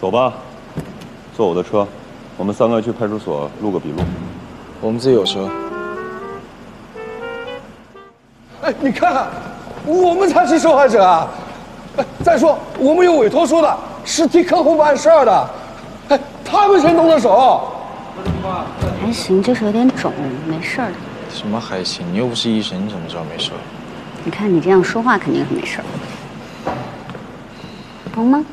走吧，坐我的车，我们3个去派出所录个笔录。 我们自己有车。 哎，你看，我们才是受害者啊！哎，再说我们有委托书的，是替客户办事儿的，哎，他们先动的手。 还行，就是有点肿，没事儿的。 什么还行？你又不是医生，你怎么知道没事？ 你看你这样说话，肯定是没事儿。疼吗？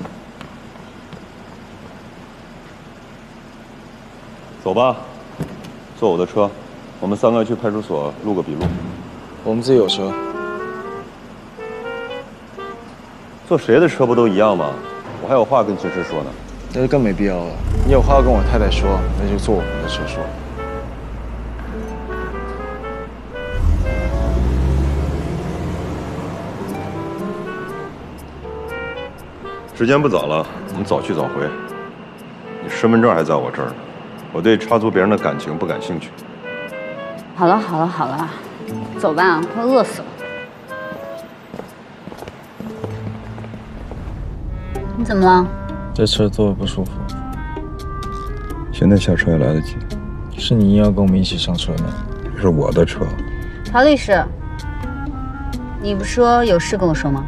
走吧，坐我的车，我们3个去派出所录个笔录。 我们自己有车。 坐谁的车不都一样吗？我还有话跟秦师说呢。 那就更没必要了。你有话要跟我太太说，那就坐我们的车说。 时间不早了，我们早去早回。你身份证还在我这儿呢，我对插足别人的感情不感兴趣。 好了好了好了，走吧，快饿死了。你怎么了？ 这车坐得不舒服。 现在下车也来得及。 是你硬要跟我们一起上车呢？ 这是我的车。 陶律师，你不说有事跟我说吗？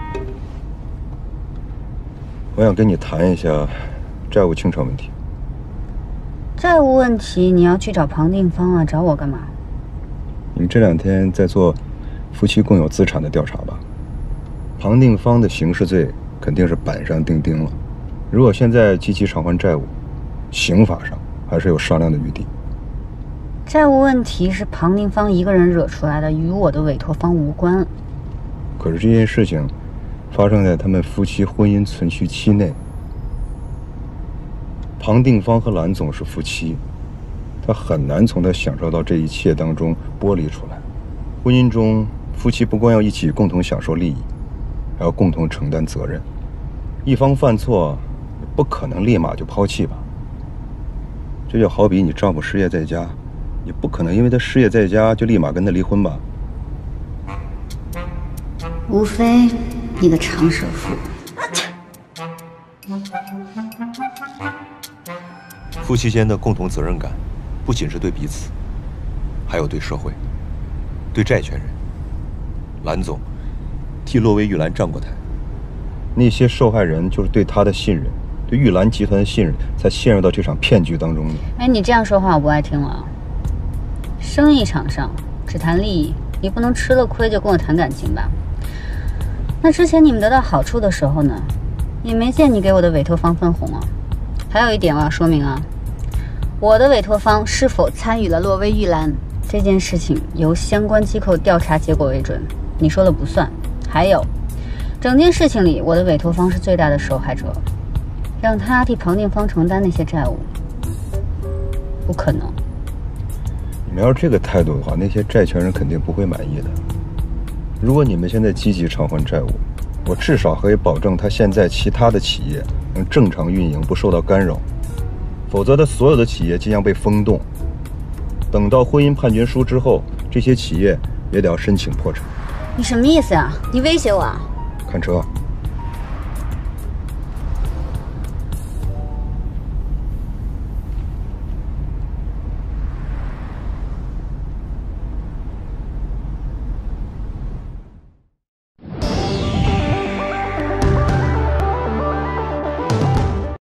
我想跟你谈一下债务清偿问题。 债务问题你要去找庞定方啊，找我干嘛？ 你们这2天在做夫妻共有资产的调查吧？庞定方的刑事罪肯定是板上钉钉了。如果现在积极偿还债务，刑法上还是有商量的余地。 债务问题是庞定方一个人惹出来的，与我的委托方无关。 可是这件事情发生在他们夫妻婚姻存续期内。庞定方和蓝总是夫妻，他很难从他享受到这一切当中剥离出来。婚姻中，夫妻不光要一起共同享受利益，还要共同承担责任。一方犯错，不可能立马就抛弃吧？这就好比你丈夫失业在家，你不可能因为他失业在家就立马跟他离婚吧？ 无非你个长舌妇。 夫妻间的共同责任感，不仅是对彼此，还有对社会、对债权人。蓝总替洛威玉兰站过台，那些受害人就是对他的信任，对玉兰集团的信任，才陷入到这场骗局当中的。 哎，你这样说话我不爱听了。生意场上只谈利益，你不能吃了亏就跟我谈感情吧？那之前你们得到好处的时候呢，也没见你给我的委托方分红啊。还有一点我要说明啊，我的委托方是否参与了洛威玉兰这件事情，由相关机构调查结果为准，你说了不算。还有，整件事情里，我的委托方是最大的受害者，让他替庞定方承担那些债务，不可能。 你们要是这个态度的话，那些债权人肯定不会满意的。如果你们现在积极偿还债务，我至少可以保证他现在其他的企业能正常运营，不受到干扰。否则，他所有的企业即将被封冻。等到婚姻判决书之后，这些企业也得要申请破产。 你什么意思啊？你威胁我啊？ 看车。